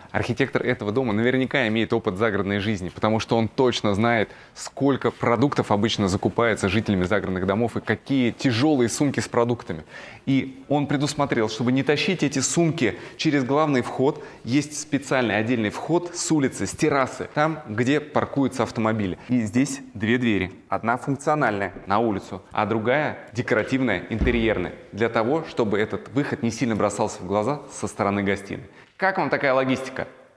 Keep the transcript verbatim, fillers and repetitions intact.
Архитектор этого дома наверняка имеет опыт загородной жизни, потому что он точно знает, сколько продуктов обычно закупается жителями загородных домов и какие тяжелые сумки с продуктами. И он предусмотрел, чтобы не тащить эти сумки через главный вход, есть специальный отдельный вход с улицы, с террасы, там, где паркуются автомобили. И здесь две двери. Одна функциональная на улицу, а другая декоративная, интерьерная, для того, чтобы этот выход не сильно бросался в глаза со стороны гостиной. Как вам такая логистика?